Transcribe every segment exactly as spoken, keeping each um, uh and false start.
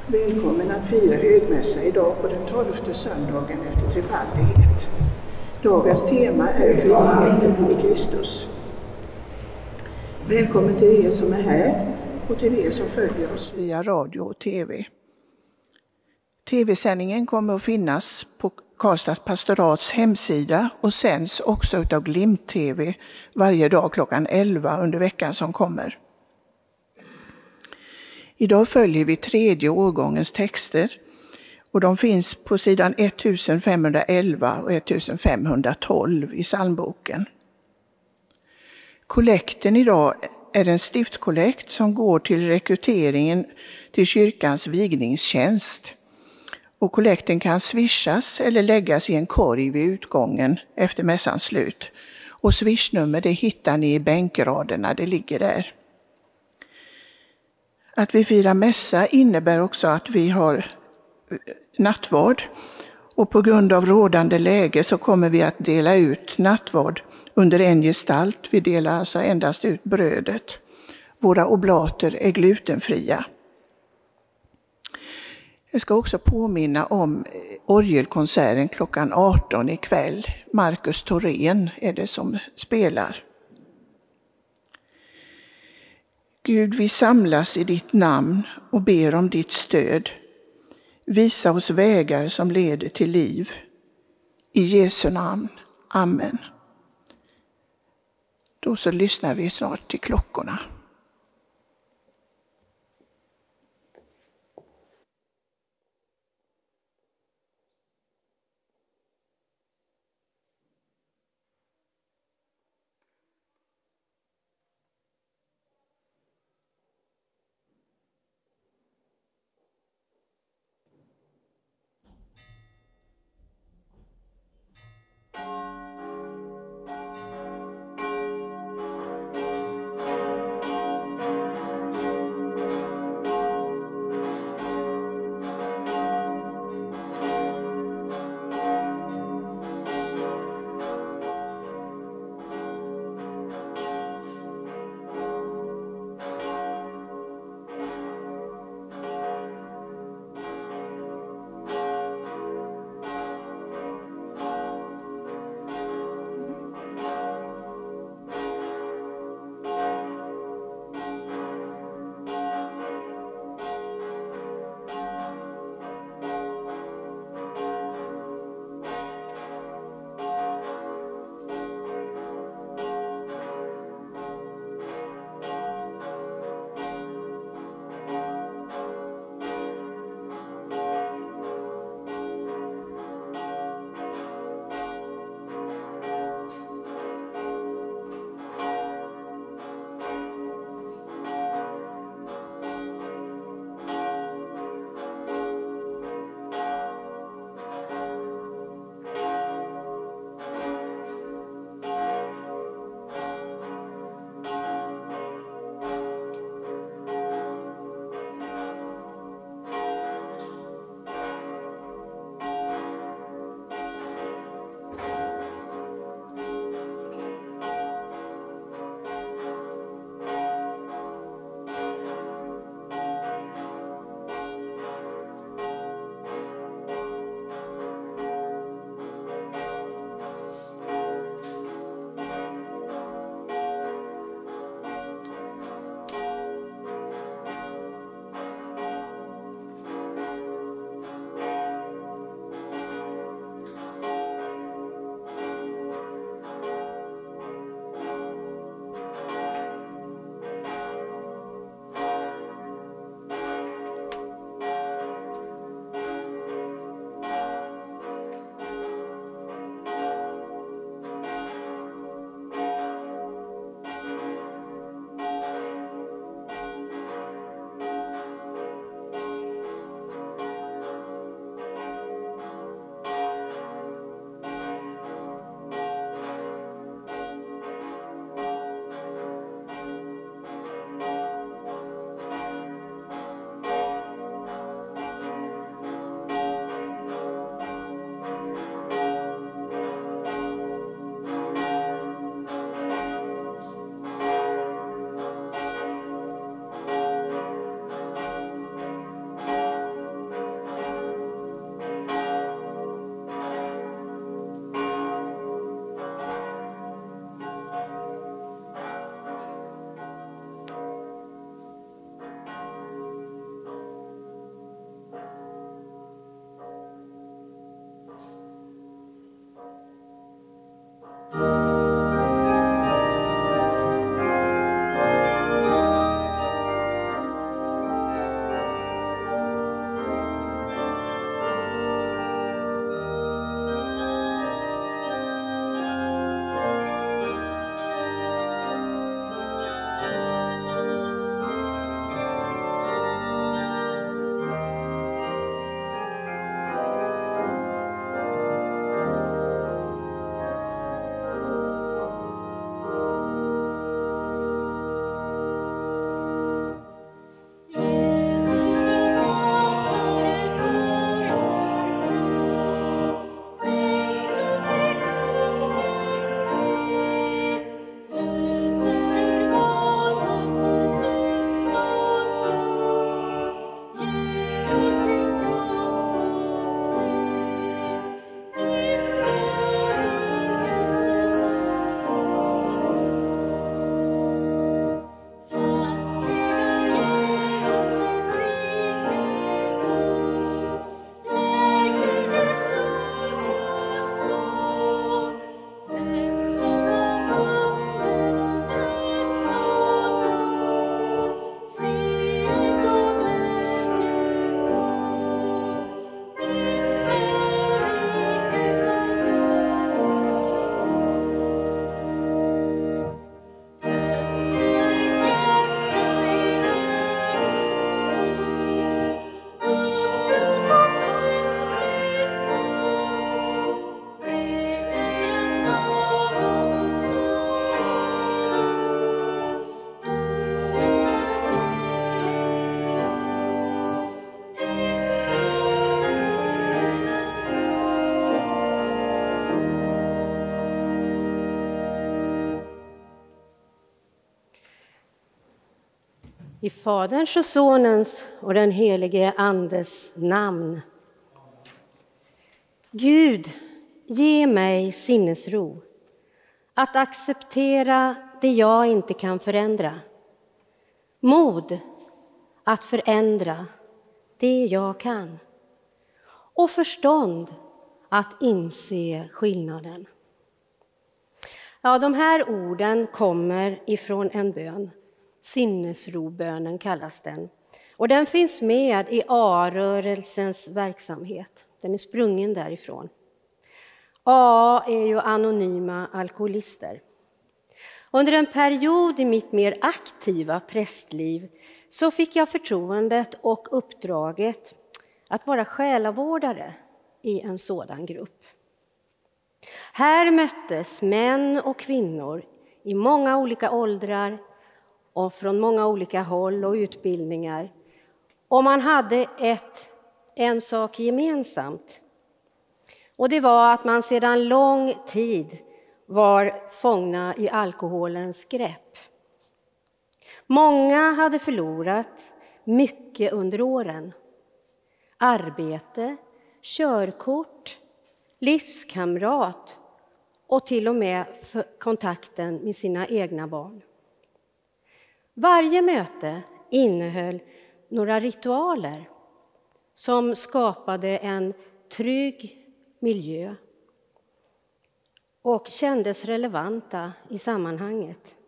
Välkommen att fira högmässa idag på den tolfte söndagen efter trefaldighet. Dagens tema är friheten i Kristus. Välkommen till er som är här och till er som följer oss via radio och tv. Tv-sändningen kommer att finnas på Karlstads pastorats hemsida och sänds också av Glimt T V varje dag klockan elva under veckan som kommer. Idag följer vi tredje årgångens texter och de finns på sidan femtonhundraelva och femtonhundratolv i psalmboken. Kollekten idag är en stiftkollekt som går till rekryteringen till kyrkans vigningstjänst. Och kollekten kan swishas eller läggas i en korg vid utgången efter mässans slut. Och swishnummer det hittar ni i bänkraderna, det ligger där. Att vi firar mässa innebär också att vi har nattvard. Och på grund av rådande läge så kommer vi att dela ut nattvard under en gestalt. Vi delar alltså endast ut brödet. Våra oblater är glutenfria. Jag ska också påminna om orgelkonserten klockan arton ikväll. Marcus Thorén är det som spelar. Gud, vi samlas i ditt namn och ber om ditt stöd. Visa oss vägar som leder till liv. I Jesu namn. Amen. Då så lyssnar vi snart till klockorna. I Faderns och Sonens och den helige Andes namn. Gud, ge mig sinnesro att acceptera det jag inte kan förändra. Mod att förändra det jag kan. Och förstånd att inse skillnaden. Ja, de här orden kommer ifrån en bön. Sinnesrobönen kallas den. Och den finns med i A-rörelsens verksamhet. Den är sprungen därifrån. A är ju anonyma alkoholister. Under en period i mitt mer aktiva prästliv så fick jag förtroendet och uppdraget att vara själavårdare i en sådan grupp. Här möttes män och kvinnor i många olika åldrar och från många olika håll och utbildningar. Och man hade ett, en sak gemensamt. Och det var att man sedan lång tid var fångna i alkoholens grepp. Många hade förlorat mycket under åren. Arbete, körkort, livskamrat och till och med kontakten med sina egna barn. Varje möte innehöll några ritualer som skapade en trygg miljö och kändes relevanta i sammanhanget.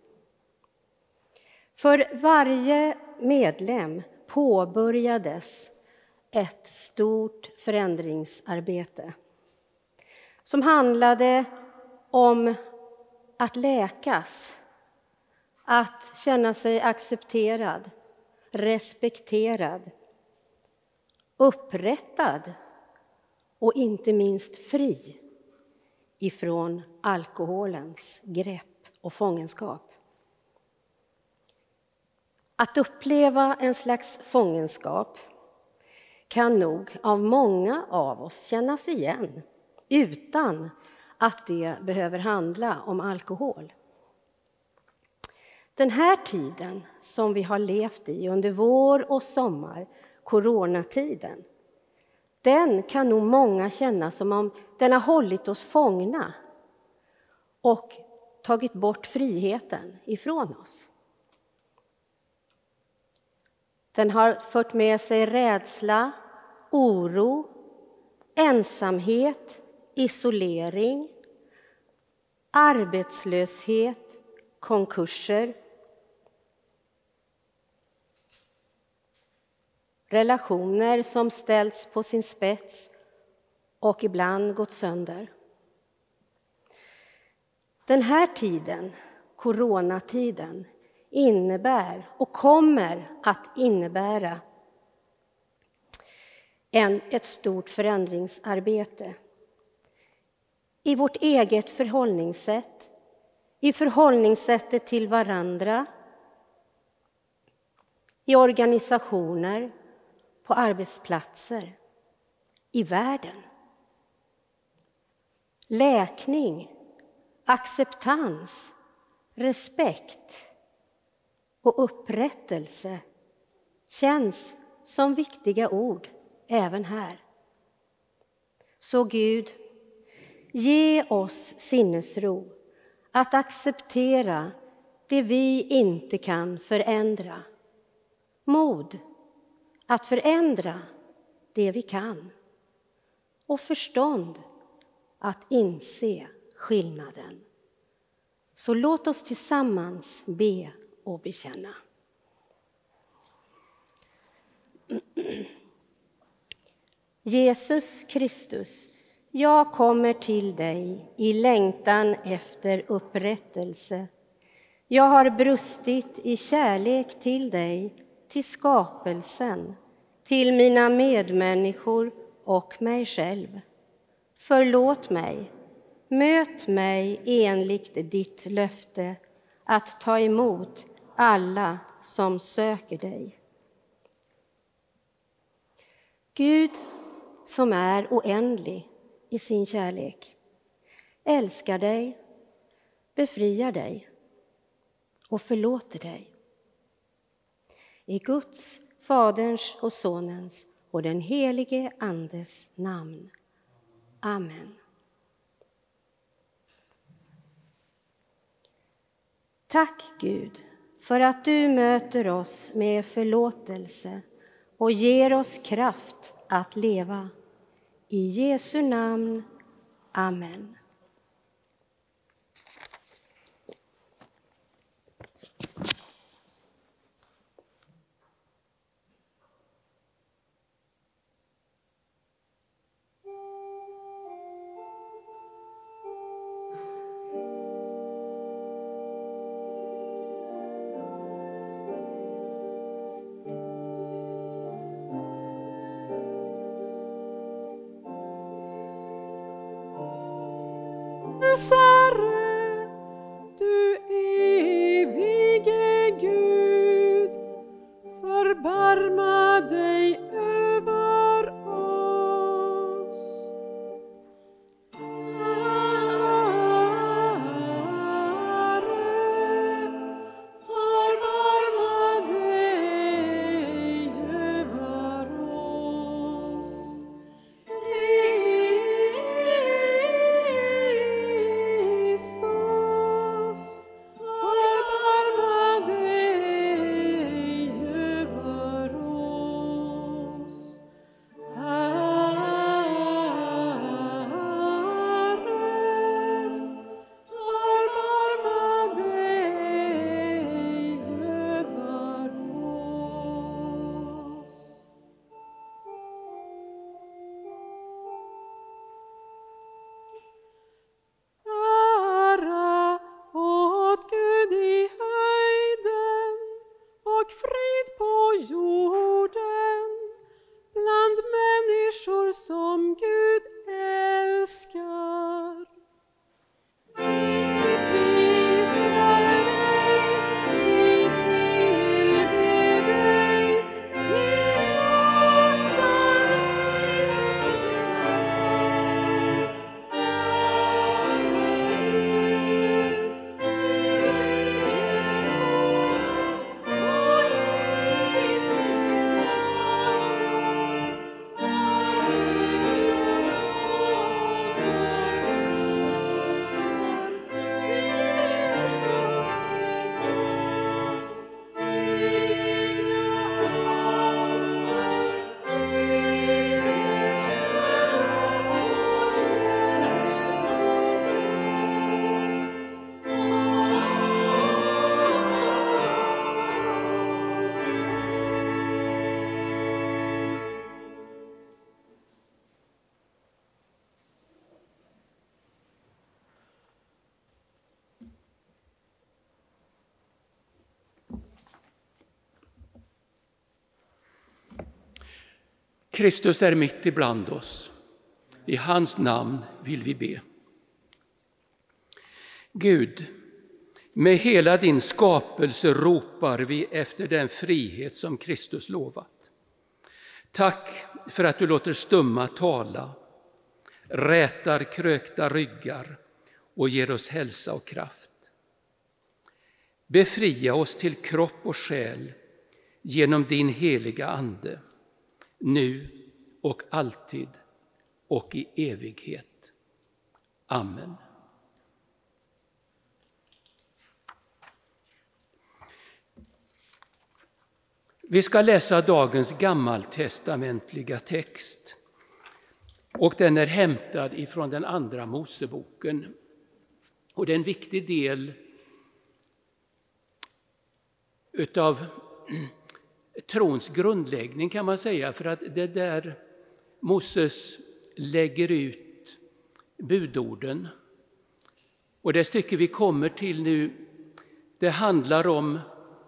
För varje medlem påbörjades ett stort förändringsarbete som handlade om att läkas, att känna sig accepterad, respekterad, upprättad och inte minst fri ifrån alkoholens grepp och fångenskap. Att uppleva en slags fångenskap kan nog av många av oss kännas igen utan att det behöver handla om alkohol. Den här tiden som vi har levt i under vår och sommar, coronatiden, den kan nog många känna som om den har hållit oss fångna och tagit bort friheten ifrån oss. Den har fört med sig rädsla, oro, ensamhet, isolering, arbetslöshet, konkurser, relationer som ställts på sin spets och ibland gått sönder. Den här tiden, coronatiden, innebär och kommer att innebära en, ett stort förändringsarbete i vårt eget förhållningssätt, i förhållningssättet till varandra, i organisationer, på arbetsplatser, i världen. Läkning, acceptans, respekt och upprättelse känns som viktiga ord även här. Så Gud, ge oss sinnesro att acceptera det vi inte kan förändra. Mod att förändra det vi kan. Och förstånd att inse skillnaden. Så låt oss tillsammans be och bekänna. Jesus Kristus, jag kommer till dig i längtan efter upprättelse. Jag har brustit i kärlek till dig, till skapelsen, till mina medmänniskor och mig själv. Förlåt mig, möt mig enligt ditt löfte att ta emot alla som söker dig. Gud som är oändlig i sin kärlek, älskar dig, befriar dig och förlåter dig. I Guds, Faderns och Sonens och den helige Andes namn. Amen. Tack Gud för att du möter oss med förlåtelse och ger oss kraft att leva. I Jesu namn. Amen. Herre, du evige Gud, förbarma dig över oss. Herre, förbarma dig över oss. Kristus är mitt ibland oss. I hans namn vill vi be. Gud, med hela din skapelse ropar vi efter den frihet som Kristus lovat. Tack för att du låter stumma tala, rätar krökta ryggar och ger oss hälsa och kraft. Befria oss till kropp och själ genom din heliga ande, nu och alltid och i evighet. Amen. Vi ska läsa dagens gammaltestamentliga text, och den är hämtad ifrån den andra Moseboken. Och det är en viktig del utav trons grundläggning, kan man säga, för att det där Moses lägger ut budorden. Och det stycke vi kommer till nu, det handlar om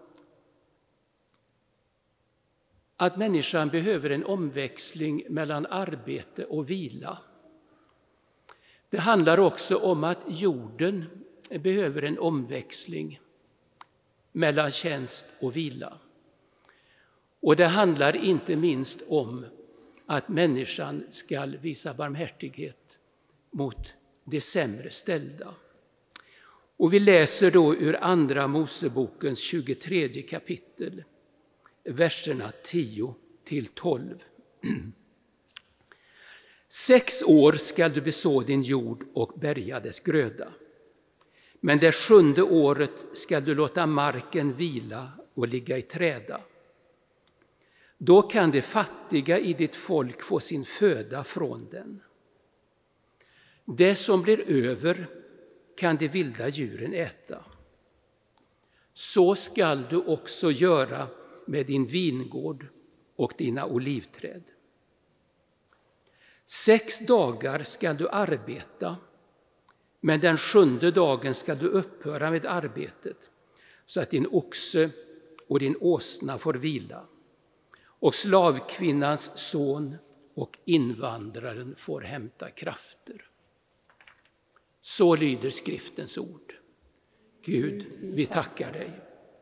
att människan behöver en omväxling mellan arbete och vila. Det handlar också om att jorden behöver en omväxling mellan tjänst och vila. Och det handlar inte minst om att människan ska visa barmhärtighet mot de sämre ställda. Och vi läser då ur andra Mosebokens tjugotredje kapitel, verserna tio till tolv. Sex år skall du beså din jord och bärga dess gröda. Men det sjunde året skall du låta marken vila och ligga i träda. Då kan de fattiga i ditt folk få sin föda från den. Det som blir över kan de vilda djuren äta. Så skall du också göra med din vingård och dina olivträd. Sex dagar skall du arbeta, men den sjunde dagen skall du upphöra med arbetet, så att din oxe och din åsna får vila, och slavkvinnans son och invandraren får hämta krafter. Så lyder skriftens ord. Gud, vi tackar dig.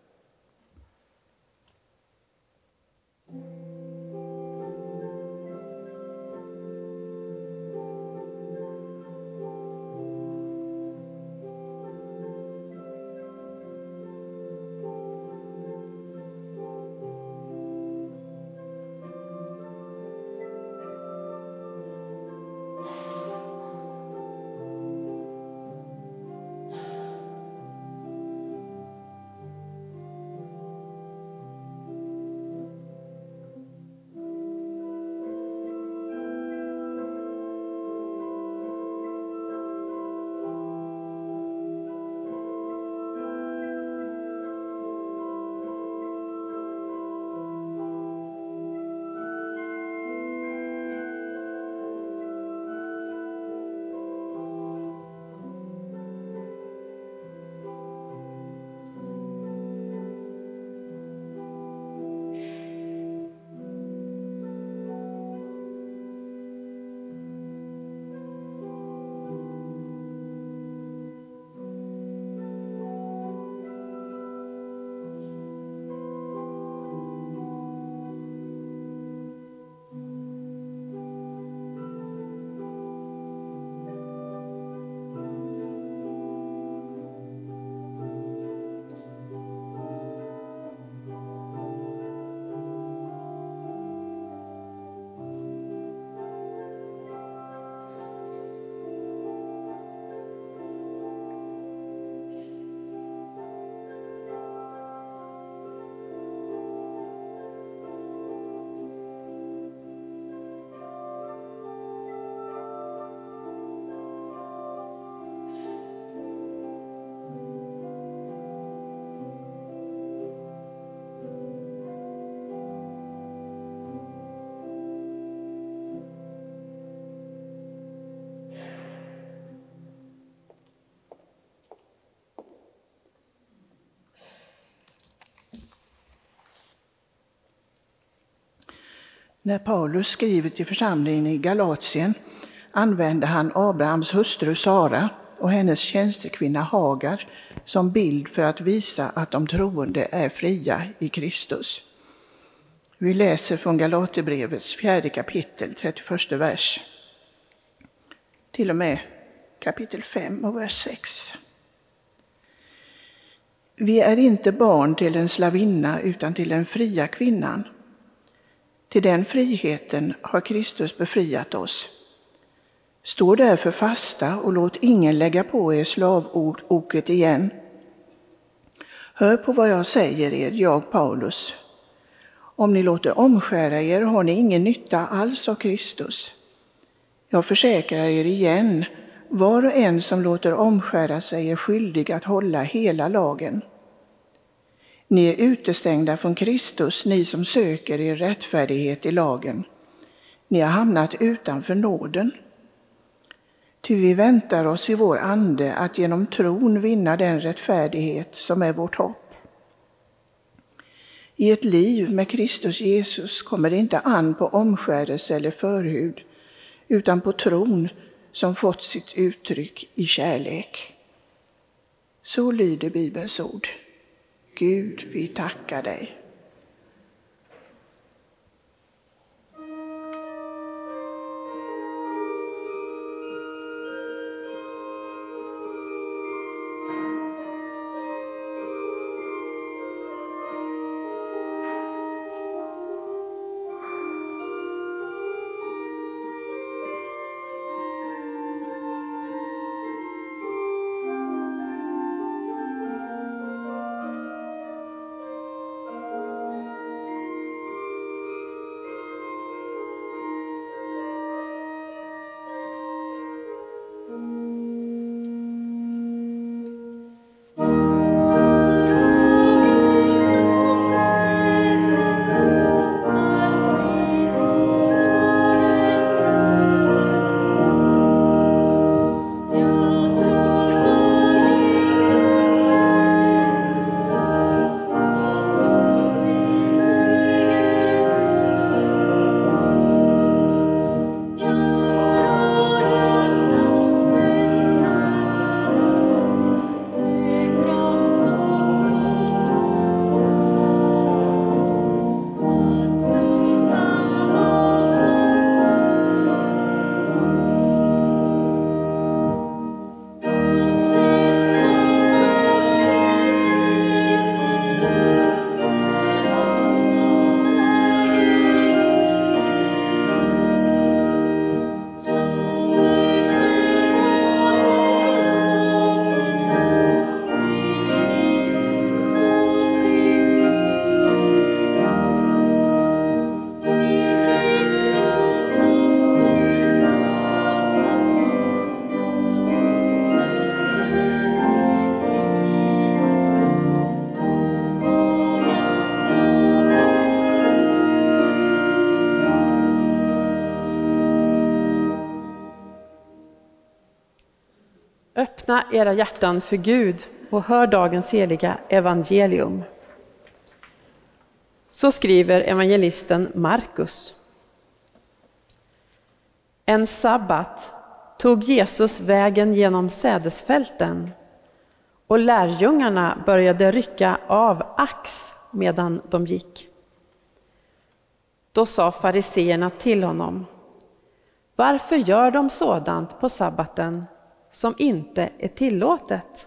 När Paulus skriver till församlingen i Galatien använder han Abrahams hustru Sara och hennes tjänstekvinna Hagar som bild för att visa att de troende är fria i Kristus. Vi läser från Galaterbrevets fjärde kapitel, trettioförsta vers, till och med kapitel fem och vers sex. Vi är inte barn till en slavinna utan till den fria kvinnan. Till den friheten har Kristus befriat oss. Stå därför fasta och låt ingen lägga på er slavoket igen. Hör på vad jag säger er, jag Paulus. Om ni låter omskära er har ni ingen nytta alls av Kristus. Jag försäkrar er igen, var och en som låter omskära sig är skyldig att hålla hela lagen. Ni är utestängda från Kristus, ni som söker er rättfärdighet i lagen. Ni har hamnat utanför nåden. Ty vi väntar oss i vår ande att genom tron vinna den rättfärdighet som är vårt hopp. I ett liv med Kristus Jesus kommer det inte an på omskärelse eller förhud, utan på tron som fått sitt uttryck i kärlek. Så lyder Bibelns ord. Gud, vi tackar dig. Öppna era hjärtan för Gud och hör dagens heliga evangelium. Så skriver evangelisten Markus. En sabbat tog Jesus vägen genom sädesfälten och lärjungarna började rycka av ax medan de gick. Då sa fariseerna till honom: varför gör de sådant på sabbaten som inte är tillåtet?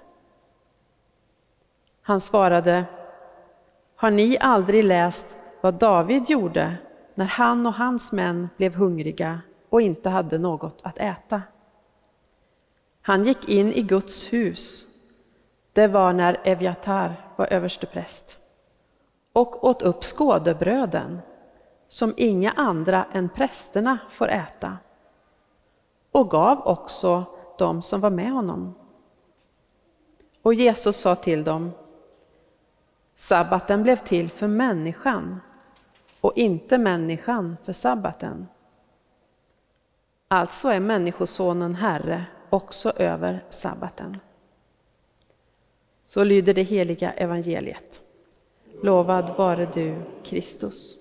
Han svarade: har ni aldrig läst vad David gjorde när han och hans män blev hungriga och inte hade något att äta? Han gick in i Guds hus, det var när Evjatar var överstepräst, och åt upp skådebröden som inga andra än prästerna får äta, och gav också de som var med honom. Och Jesus sa till dem: sabbaten blev till för människan och inte människan för sabbaten. Alltså är människosonen herre också över sabbaten. Så lyder det heliga evangeliet. Lovad vare du, Kristus.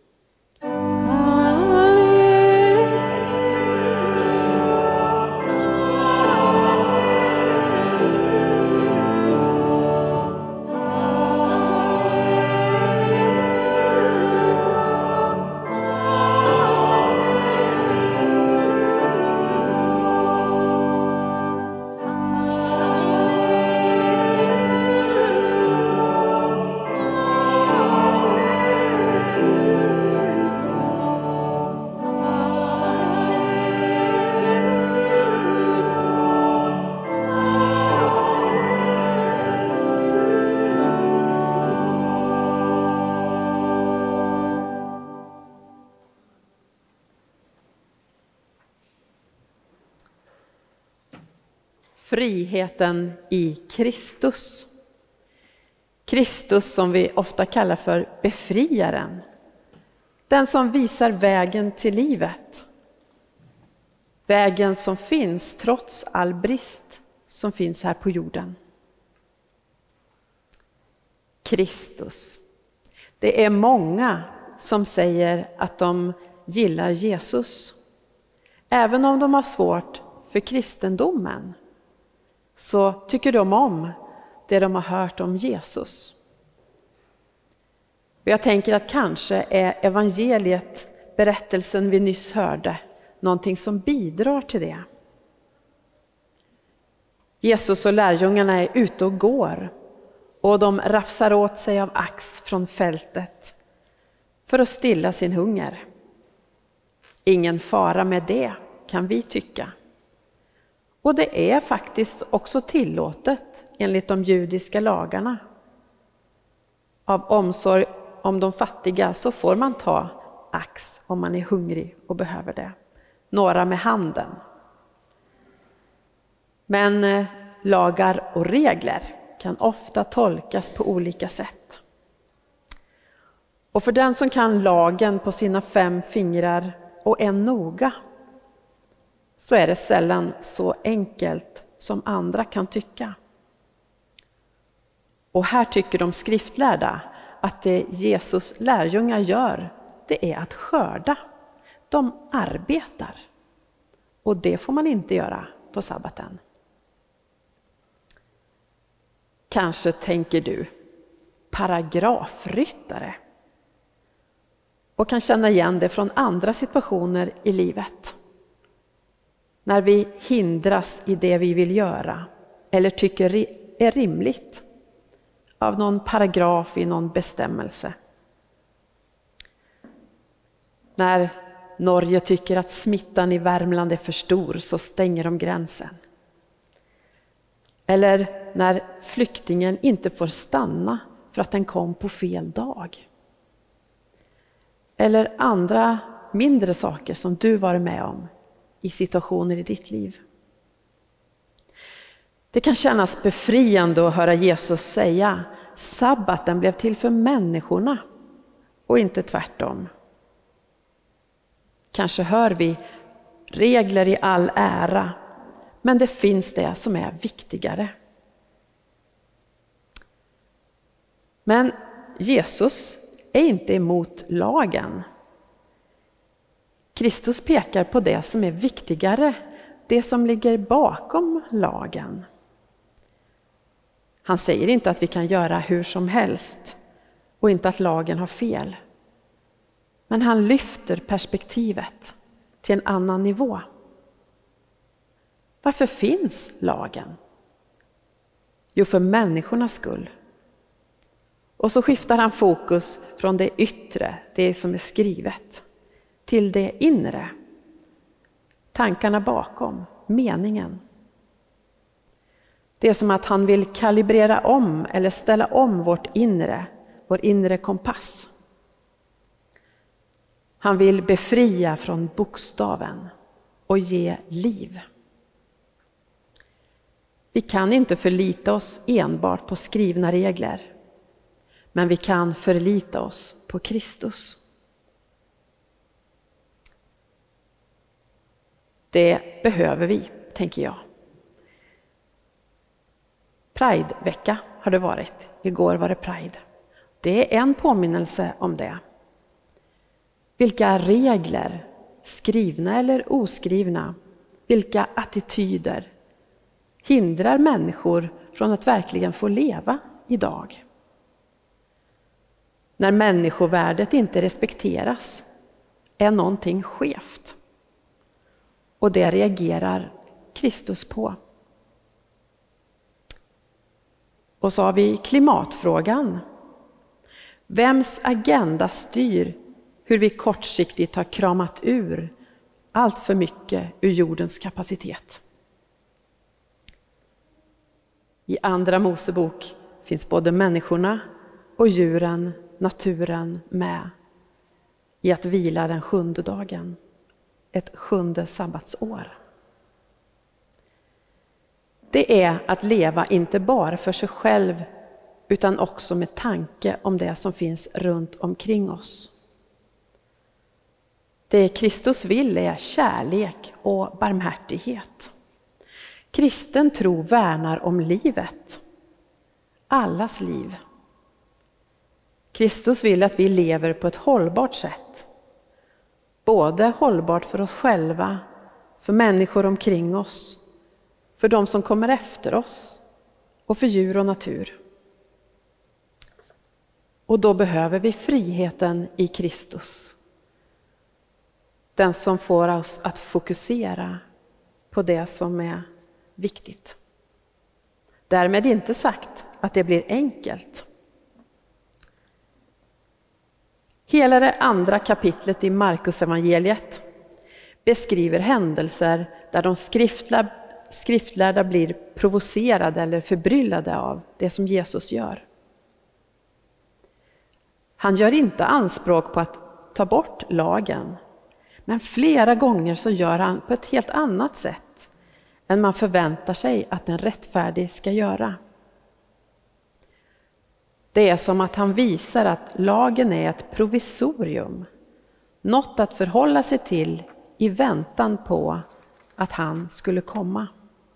Friheten i Kristus. Kristus som vi ofta kallar för befriaren. Den som visar vägen till livet. Vägen som finns trots all brist som finns här på jorden. Kristus. Det är många som säger att de gillar Jesus. Även om de har svårt för kristendomen, så tycker de om det de har hört om Jesus. Och jag tänker att kanske är evangeliet, berättelsen vi nyss hörde, någonting som bidrar till det. Jesus och lärjungarna är ute och går, och de rafsar åt sig av ax från fältet för att stilla sin hunger. Ingen fara med det, kan vi tycka. Och det är faktiskt också tillåtet enligt de judiska lagarna. Av omsorg om de fattiga så får man ta ax om man är hungrig och behöver det. Några med handen. Men eh, lagar och regler kan ofta tolkas på olika sätt. Och för den som kan lagen på sina fem fingrar och en noga, så är det sällan så enkelt som andra kan tycka. Och här tycker de skriftlärda att det Jesus lärjungar gör, det är att skörda. De arbetar. Och det får man inte göra på sabbaten. Kanske tänker du, paragrafryttare. Och kan känna igen det från andra situationer i livet. När vi hindras i det vi vill göra eller tycker är rimligt av någon paragraf i någon bestämmelse. När Norge tycker att smittan i Värmland är för stor så stänger de gränsen. Eller när flyktingen inte får stanna för att den kom på fel dag. Eller andra mindre saker som du varit med om i situationer i ditt liv. Det kan kännas befriande att höra Jesus säga: sabbaten blev till för människorna och inte tvärtom. Kanske hör vi regler i all ära, men det finns det som är viktigare. Men Jesus är inte emot lagen. Kristus pekar på det som är viktigare, det som ligger bakom lagen. Han säger inte att vi kan göra hur som helst och inte att lagen har fel. Men han lyfter perspektivet till en annan nivå. Varför finns lagen? Jo, för människornas skull. Och så skiftar han fokus från det yttre, det som är skrivet, till det inre. Tankarna bakom, meningen. Det är som att han vill kalibrera om eller ställa om vårt inre, vår inre kompass. Han vill befria från bokstaven och ge liv. Vi kan inte förlita oss enbart på skrivna regler, men vi kan förlita oss på Kristus. Det behöver vi, tänker jag. Pride-vecka har det varit. Igår var det Pride. Det är en påminnelse om det. Vilka regler, skrivna eller oskrivna, vilka attityder hindrar människor från att verkligen få leva idag? När människovärdet inte respekteras är någonting skevt. Och det reagerar Kristus på. Och så har vi klimatfrågan. Vems agenda styr hur vi kortsiktigt har kramat ur allt för mycket ur jordens kapacitet? I Andra Mosebok finns både människorna och djuren, naturen med i att vila den sjunde dagen, ett sjunde sabbatsår. Det är att leva inte bara för sig själv utan också med tanke om det som finns runt omkring oss. Det Kristus vill är kärlek och barmhärtighet. Kristen tro värnar om livet, allas liv. Kristus vill att vi lever på ett hållbart sätt. Både hållbart för oss själva, för människor omkring oss, för de som kommer efter oss och för djur och natur. Och då behöver vi friheten i Kristus. Den som får oss att fokusera på det som är viktigt. Därmed inte sagt att det blir enkelt. Hela det andra kapitlet i Markus evangeliet beskriver händelser där de skriftlärda, skriftlärda blir provocerade eller förbryllade av det som Jesus gör. Han gör inte anspråk på att ta bort lagen, men flera gånger så gör han på ett helt annat sätt än man förväntar sig att en rättfärdig ska göra. Det är som att han visar att lagen är ett provisorium, något att förhålla sig till i väntan på att han skulle komma.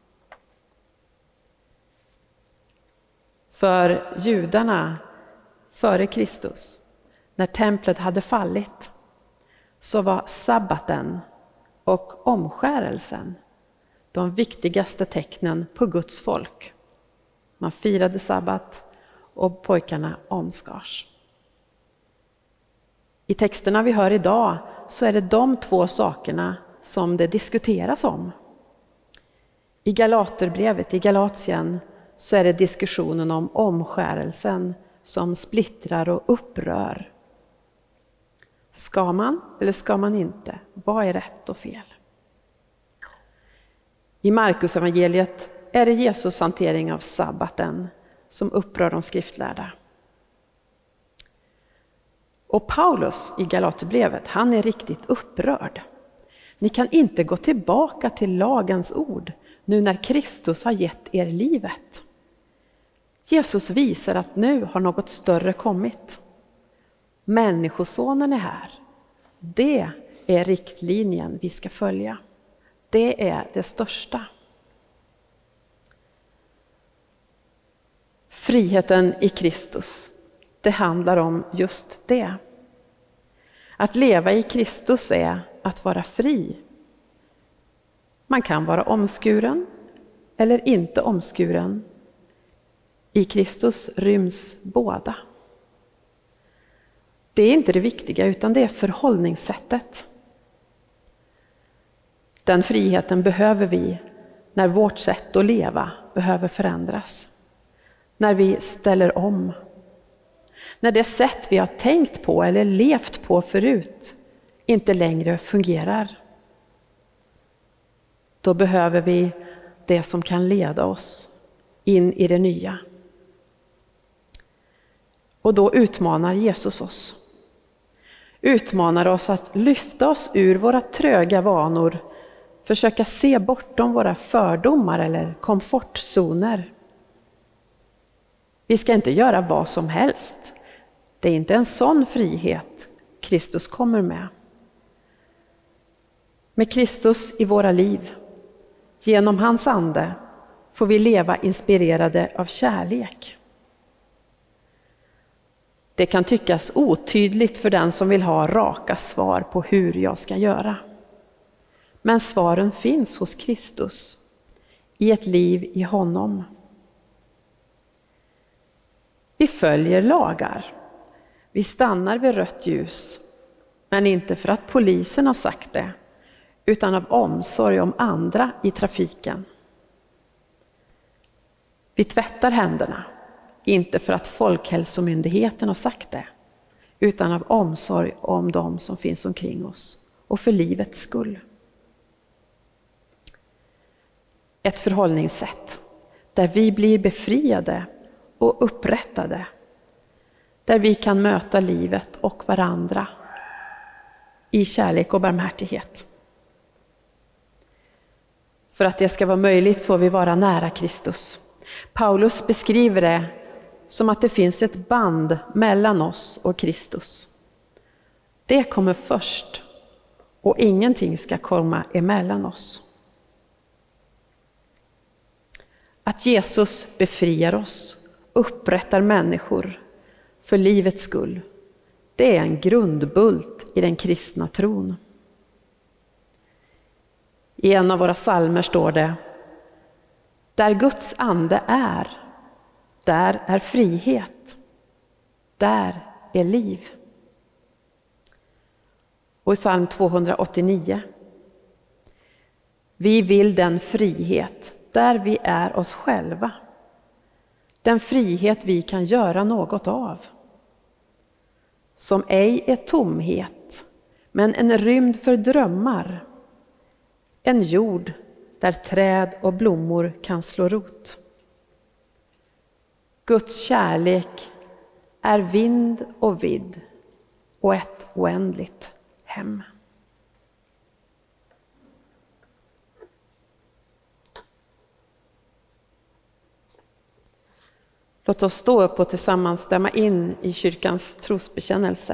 För judarna före Kristus, när templet hade fallit, så var sabbaten och omskärelsen de viktigaste tecknen på Guds folk. Man firade sabbat och pojkarna omskars. I texterna vi hör idag så är det de två sakerna som det diskuteras om. I Galaterbrevet, i Galatien, så är det diskussionen om omskärelsen som splittrar och upprör. Ska man eller ska man inte? Vad är rätt och fel? I Markus evangeliet är det Jesus hantering av sabbaten som upprör de skriftlärda. Och Paulus i Galaterbrevet, han är riktigt upprörd. Ni kan inte gå tillbaka till lagens ord nu när Kristus har gett er livet. Jesus visar att nu har något större kommit. Människosonen är här. Det är riktlinjen vi ska följa. Det är det största. Friheten i Kristus, det handlar om just det. Att leva i Kristus är att vara fri. Man kan vara omskuren eller inte omskuren. I Kristus ryms båda. Det är inte det viktiga, utan det är förhållningssättet. Den friheten behöver vi när vårt sätt att leva behöver förändras. När vi ställer om. När det sätt vi har tänkt på eller levt på förut inte längre fungerar. Då behöver vi det som kan leda oss in i det nya. Och då utmanar Jesus oss. Utmanar oss att lyfta oss ur våra tröga vanor, försöka se bortom våra fördomar eller komfortzoner. Vi ska inte göra vad som helst. Det är inte en sån frihet Kristus kommer med. Med Kristus i våra liv, genom hans ande, får vi leva inspirerade av kärlek. Det kan tyckas otydligt för den som vill ha raka svar på hur jag ska göra. Men svaren finns hos Kristus, i ett liv i honom. Vi följer lagar. Vi stannar vid rött ljus, men inte för att polisen har sagt det, utan av omsorg om andra i trafiken. Vi tvättar händerna, inte för att Folkhälsomyndigheten har sagt det, utan av omsorg om dem som finns omkring oss och för livets skull. Ett förhållningssätt där vi blir befriade och upprättade, där vi kan möta livet och varandra i kärlek och barmhärtighet. För att det ska vara möjligt får vi vara nära Kristus. Paulus beskriver det som att det finns ett band mellan oss och Kristus. Det kommer först och ingenting ska komma emellan oss. Att Jesus befriar oss, upprättar människor för livets skull, det är en grundbult i den kristna tron. I en av våra psalmer står det: där Guds ande är, där är frihet, där är liv. Och i psalm tvåhundraåttionio: vi vill den frihet där vi är oss själva, den frihet vi kan göra något av, som ej är tomhet, men en rymd för drömmar, en jord där träd och blommor kan slå rot. Guds kärlek är vind och vidd och ett oändligt hem. Låt oss stå upp och tillsammans stämma in i kyrkans trosbekännelse.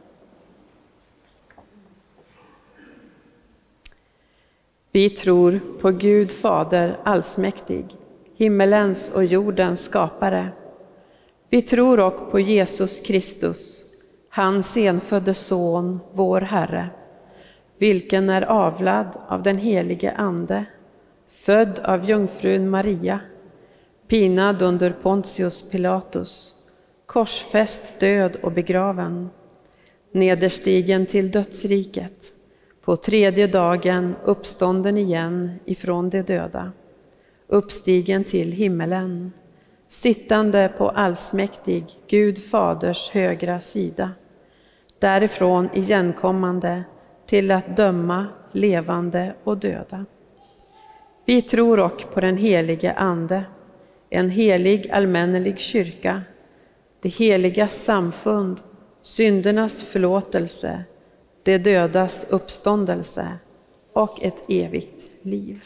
Vi tror på Gud Fader allsmäktig, himmelens och jordens skapare. Vi tror också på Jesus Kristus, hans enfödde son, vår Herre, vilken är avlad av den helige Ande, född av jungfrun Maria, pinad under Pontius Pilatus, korsfäst, död och begraven, nederstigen till dödsriket, på tredje dagen uppstånden igen ifrån de döda, uppstigen till himmelen, sittande på allsmäktig Gud Faders högra sida, därifrån igenkommande till att döma levande och döda. Vi tror också på den helige Ande, en helig allmännelig kyrka, det heliga samfund, syndernas förlåtelse, det dödas uppståndelse och ett evigt liv.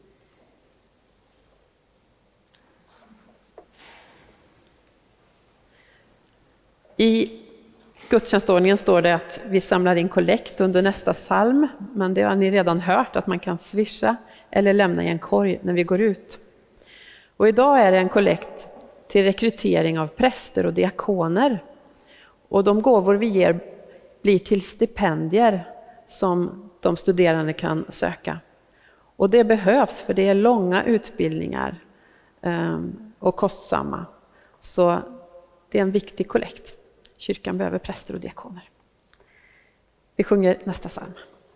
I gudstjänstordningen står det att vi samlar in kollekt under nästa psalm, men det har ni redan hört att man kan swisha eller lämna i en korg när vi går ut. Och idag är det en kollekt till rekrytering av präster och diakoner. Och de gåvor vi ger blir till stipendier som de studerande kan söka. Och det behövs, för det är långa utbildningar och kostsamma. Så det är en viktig kollekt. Kyrkan behöver präster och diakoner. Vi sjunger nästa psalm.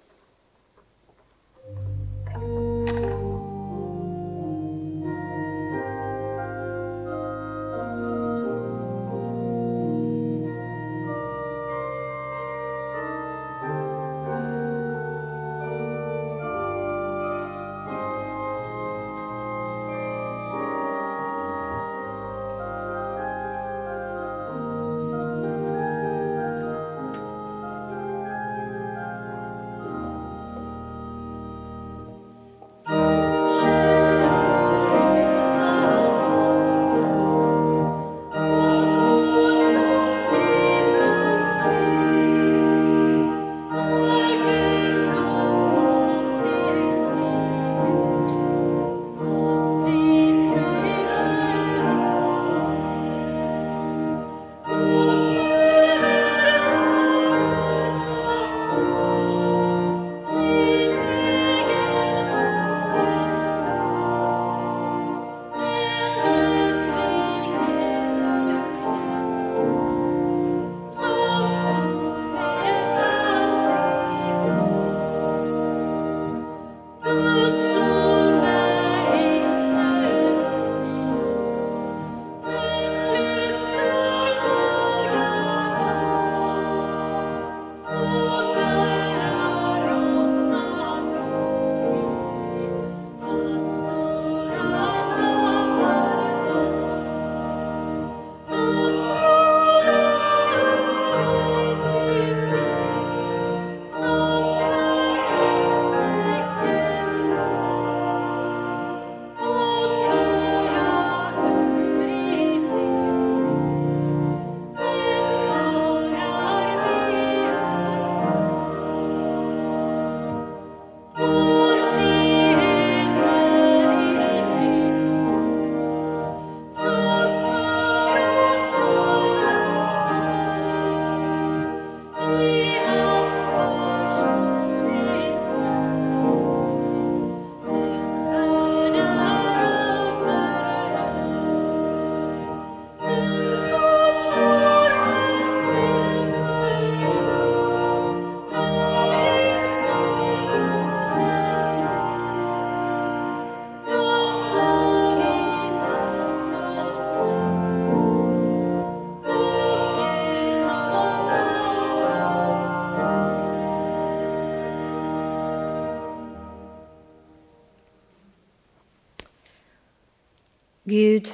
Gud,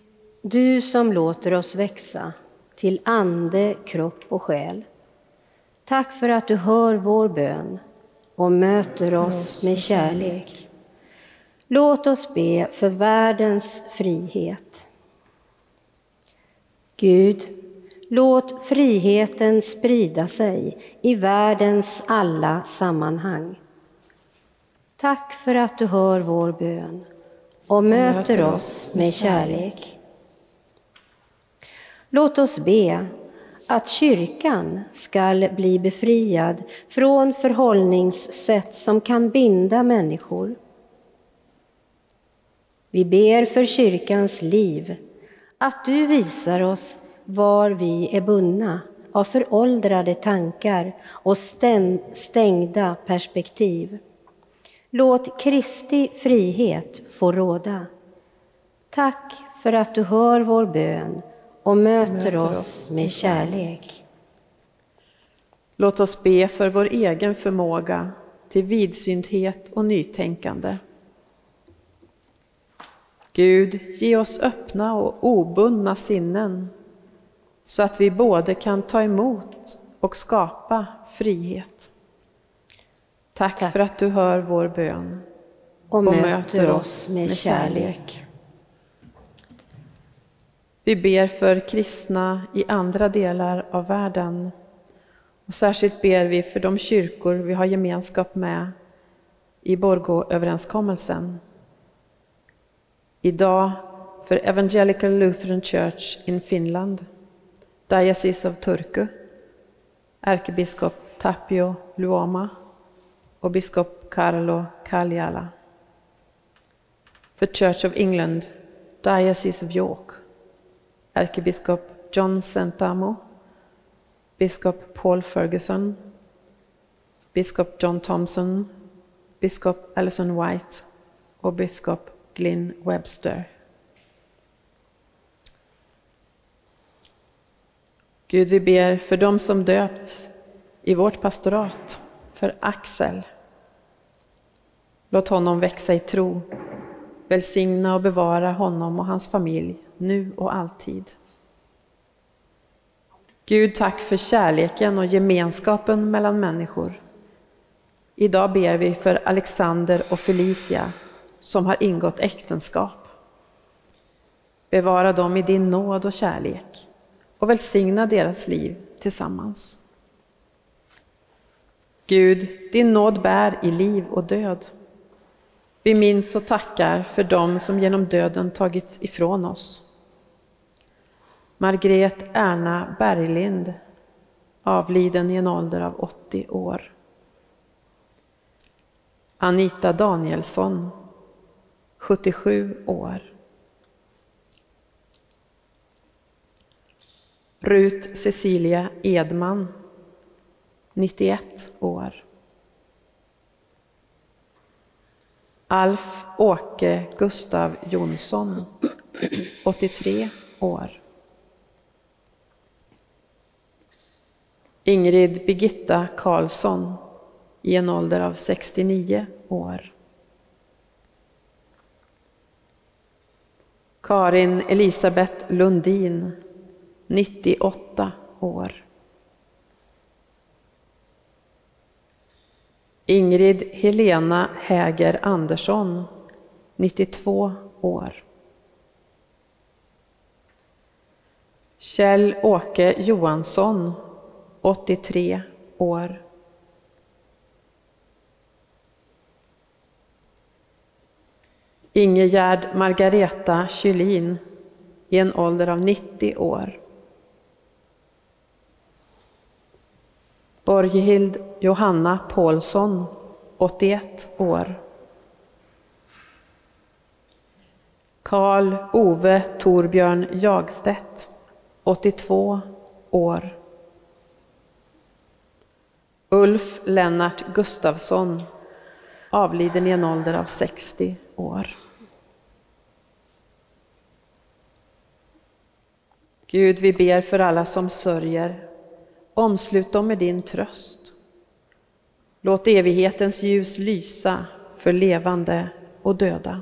du som låter oss växa till ande, kropp och själ. Tack för att du hör vår bön och möter oss med kärlek. Låt oss be för världens frihet. Gud, låt friheten sprida sig i världens alla sammanhang. Tack för att du hör vår bön och möter oss med kärlek. Låt oss be att kyrkan ska bli befriad från förhållningssätt som kan binda människor. Vi ber för kyrkans liv att du visar oss var vi är bundna av föråldrade tankar och stängda perspektiv. Låt Kristi frihet få råda. Tack för att du hör vår bön och möter, möter oss med kärlek. Låt oss be för vår egen förmåga till vidsynthet och nytänkande. Gud, ge oss öppna och obundna sinnen så att vi både kan ta emot och skapa frihet. Tack, Tack. för att du hör vår bön och, och möter, möter oss med, med kärlek. kärlek. Vi ber för kristna i andra delar av världen. Och särskilt ber vi för de kyrkor vi har gemenskap med i Borgå-överenskommelsen. Idag för Evangelical Lutheran Church in Finland, Diocese of Turku, ärkebiskop Tapio Luoma och biskop Carlo Kaljala. För Church of England, Diocese of York, ärkebiskop John Sentamu, biskop Paul Ferguson, biskop John Thompson, biskop Alison White och biskop Glyn Webster. Gud, vi ber för dem som döpts i vårt pastorat, för Axel. Låt honom växa i tro. Välsigna och bevara honom och hans familj nu och alltid. Gud, tack för kärleken och gemenskapen mellan människor. Idag ber vi för Alexander och Felicia som har ingått äktenskap. Bevara dem i din nåd och kärlek och välsigna deras liv tillsammans. Gud, din nåd bär i liv och död. Vi minns och tackar för dem som genom döden tagits ifrån oss. Margret Erna Berglind, avliden i en ålder av åttio år. Anita Danielsson, sjuttiosju år. Rut Cecilia Edman, nittioett år. Alf Åke Gustav Jonsson, åttiotre år. Ingrid Birgitta Karlsson, i en ålder av sextionio år. Karin Elisabeth Lundin, nittioåtta år. Ingrid Helena Häger Andersson, nittiotvå år. Kjell Åke Johansson, åttiotre år. Ingegärd Margareta Kylin, i en ålder av nittio år. Borghild Johanna Paulsson, åttioett år. Karl Ove Torbjörn Jagstedt, åttiotvå år. Ulf Lennart Gustafsson, avliden i en ålder av sextio år. Gud, vi ber för alla som sörjer. Omslut dem med din tröst. Låt evighetens ljus lysa för levande och döda.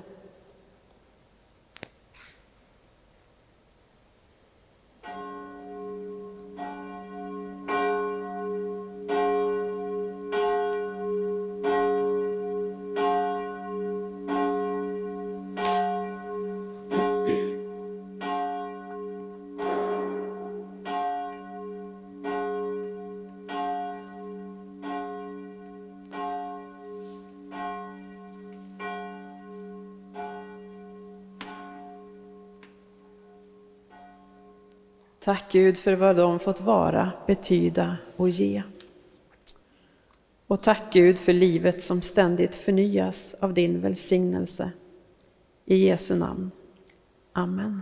Tack Gud för vad de fått vara, betyda och ge. Och tack Gud för livet som ständigt förnyas av din välsignelse. I Jesu namn. Amen.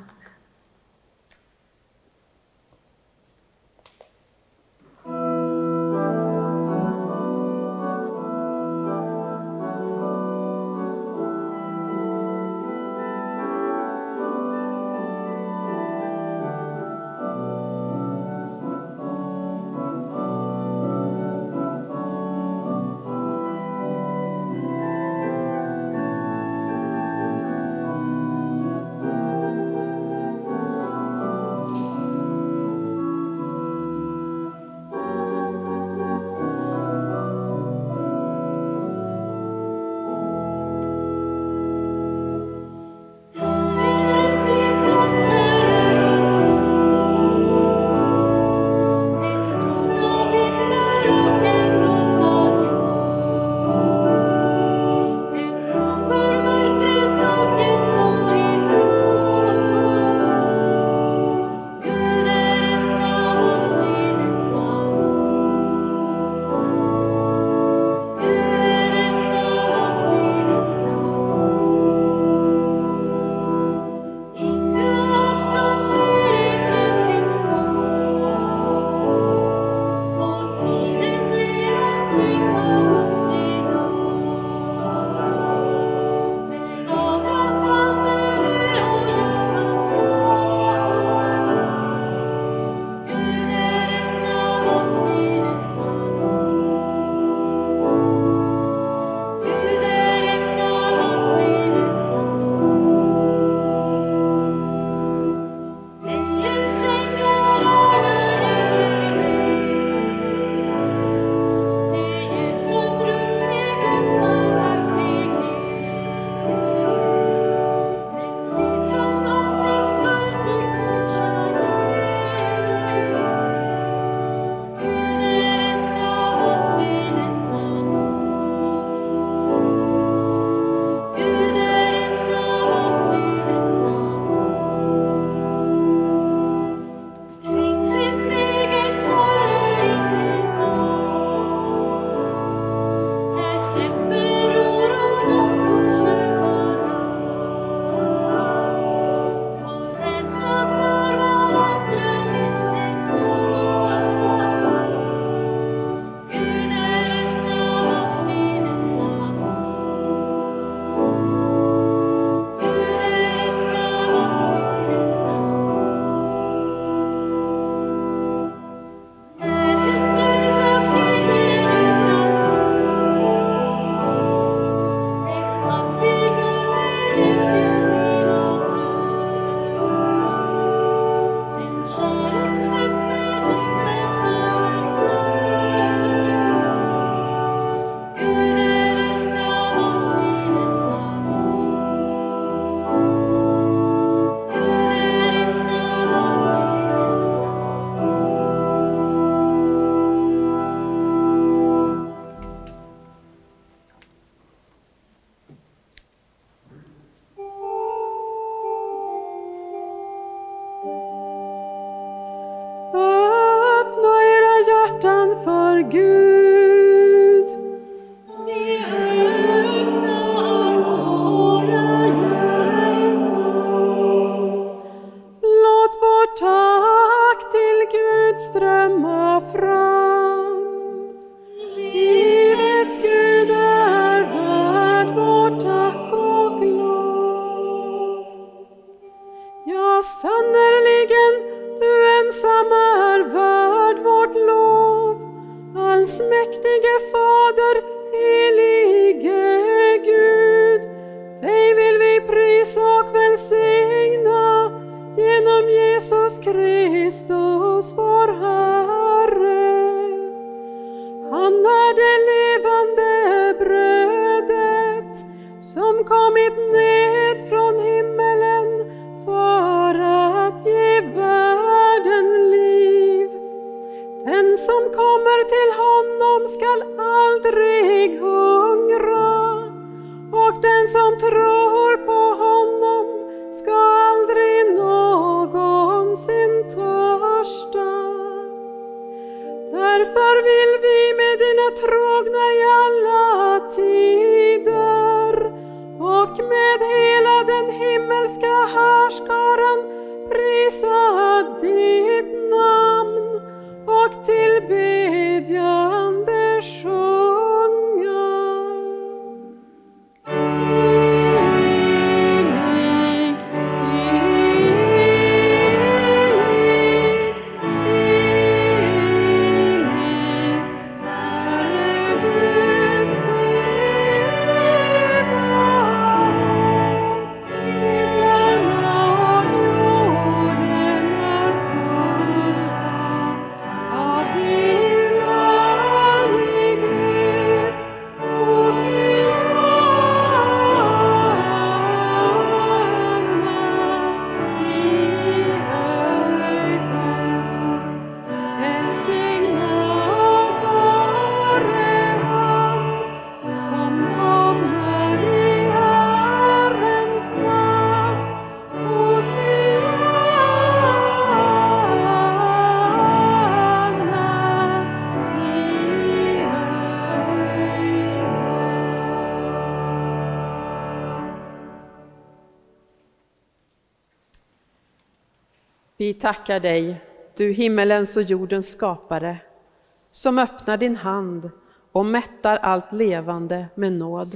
Vi tackar dig, du himmelens och jordens skapare, som öppnar din hand och mättar allt levande med nåd.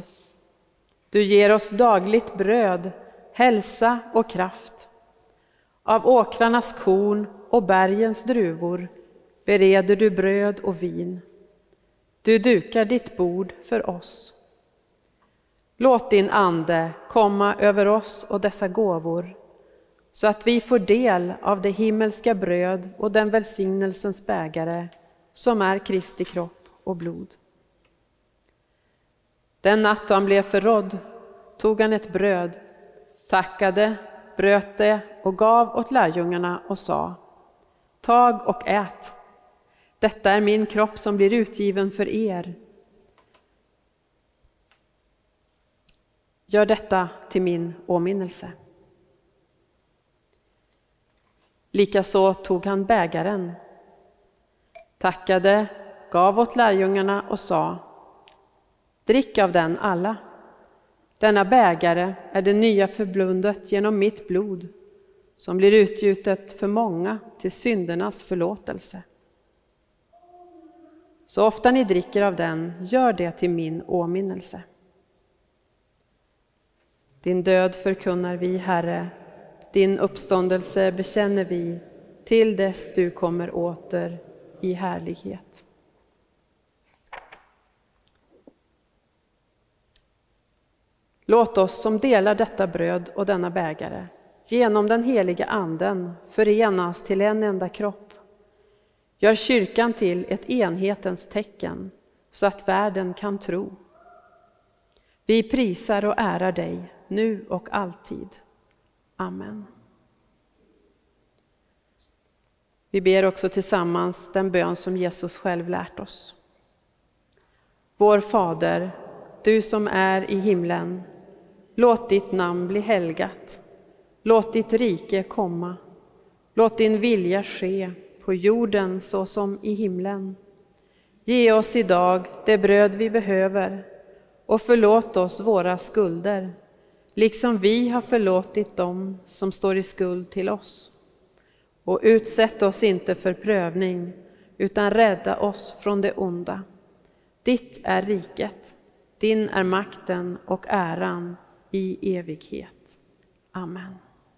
Du ger oss dagligt bröd, hälsa och kraft. Av åkrarnas korn och bergens druvor bereder du bröd och vin. Du dukar ditt bord för oss. Låt din ande komma över oss och dessa gåvor, så att vi får del av det himmelska bröd och den välsignelsens bägare som är Kristi kropp och blod. Den natt han blev förrådd tog han ett bröd, tackade, bröt det och gav åt lärjungarna och sa: Tag och ät. Detta är min kropp som blir utgiven för er. Gör detta till min åminnelse. Likaså tog han bägaren, tackade, gav åt lärjungarna och sa: Drick av den alla. Denna bägare är det nya förbundet genom mitt blod, som blir utgjutet för många till syndernas förlåtelse. Så ofta ni dricker av den, gör det till min åminnelse. Din död förkunnar vi, Herre, din uppståndelse bekänner vi, till dess du kommer åter i härlighet. Låt oss som delar detta bröd och denna bägare genom den heliga anden förenas till en enda kropp. Gör kyrkan till ett enhetens tecken så att världen kan tro. Vi prisar och ärar dig nu och alltid. Amen. Vi ber också tillsammans den bön som Jesus själv lärt oss. Vår Fader, du som är i himlen, låt ditt namn bli helgat. Låt ditt rike komma. Låt din vilja ske på jorden så som i himlen. Ge oss idag det bröd vi behöver och förlåt oss våra skulder, liksom vi har förlåtit dem som står i skuld till oss. Och utsätt oss inte för prövning, utan rädda oss från det onda. Ditt är riket, din är makten och äran i evighet. Amen.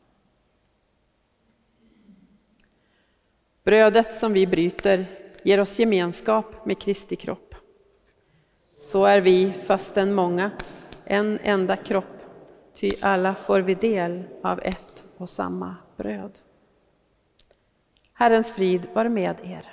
Brödet som vi bryter ger oss gemenskap med Kristi kropp. Så är vi, fastän många, en enda kropp, ty alla får vi del av ett och samma bröd. Herrens frid var med er.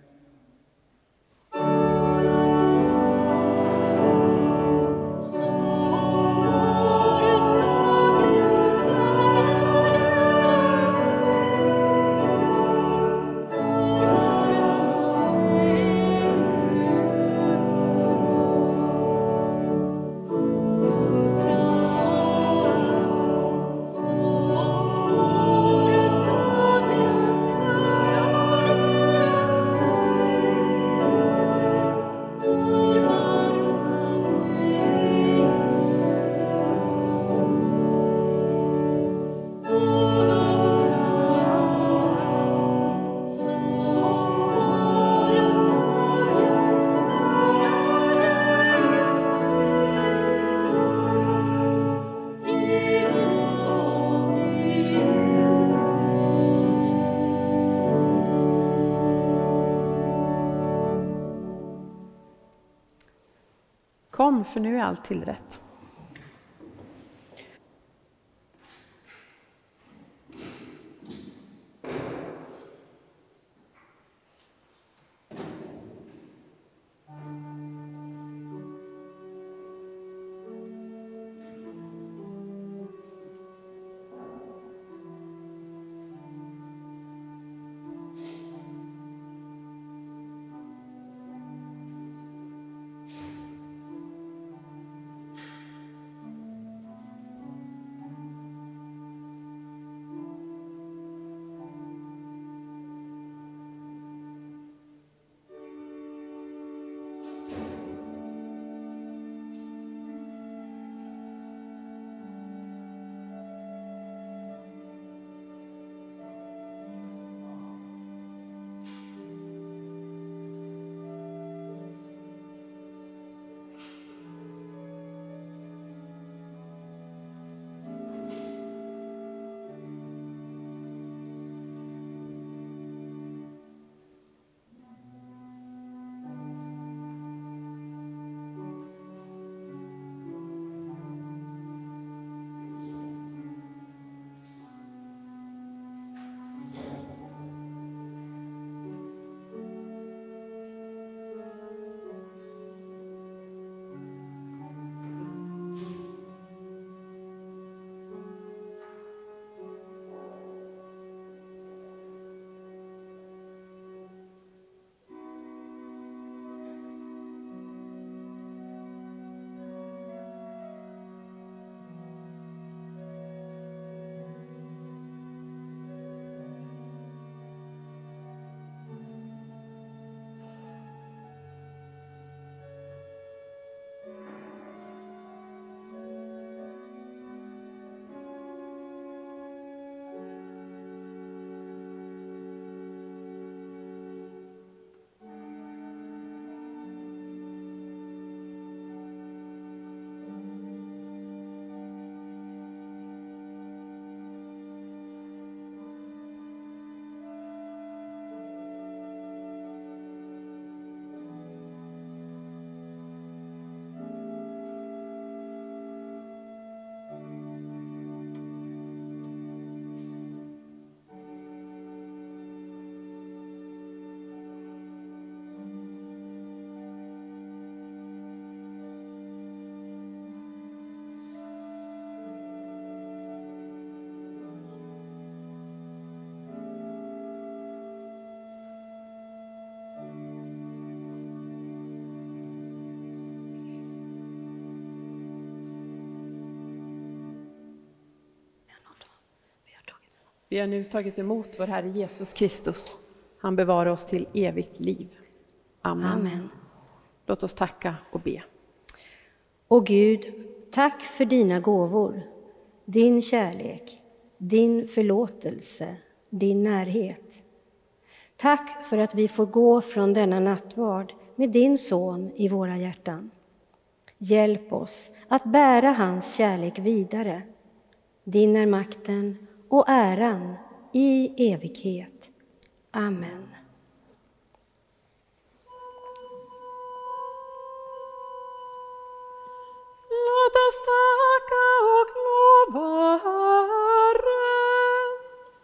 Kom, för nu är allt tillrätt. Vi har nu tagit emot vår Herre Jesus Kristus. Han bevarar oss till evigt liv. Amen. Amen. Låt oss tacka och be. Och Gud, tack för dina gåvor, din kärlek, din förlåtelse, din närhet. Tack för att vi får gå från denna nattvard med din son i våra hjärtan. Hjälp oss att bära hans kärlek vidare. Din är makten och äran i evighet. Amen. Låt oss tacka och lova Herren.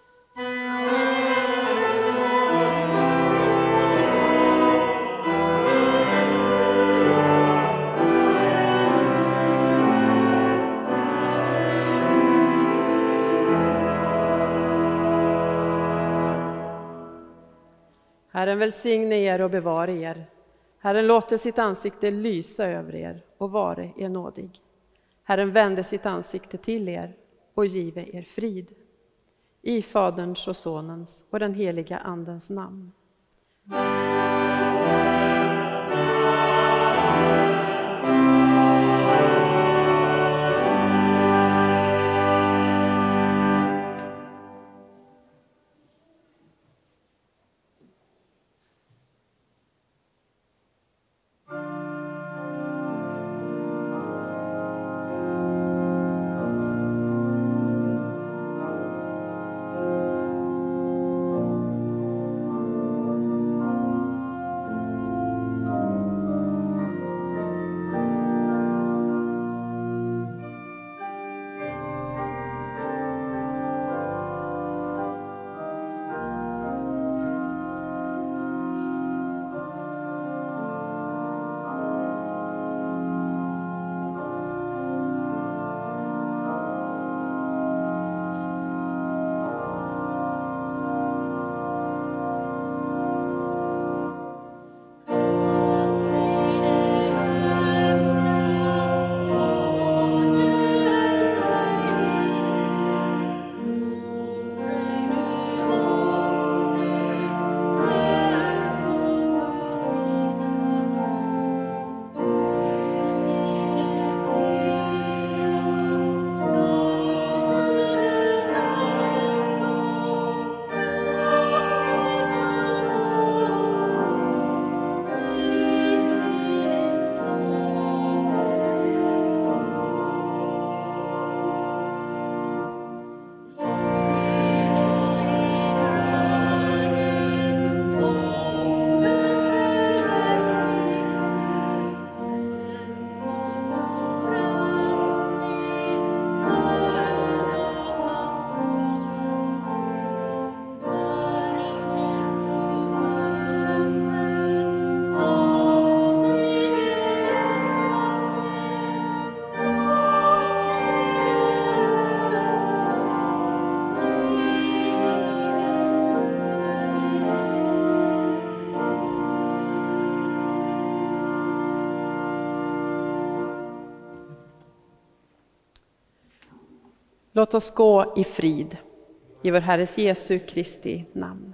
Herren välsigne er och bevara er. Herren låter sitt ansikte lysa över er och vare er nådig. Herren vände sitt ansikte till er och give er frid. I Faderns och Sonens och den heliga Andens namn. Låt oss gå i frid i vår Herres Jesu Kristi namn.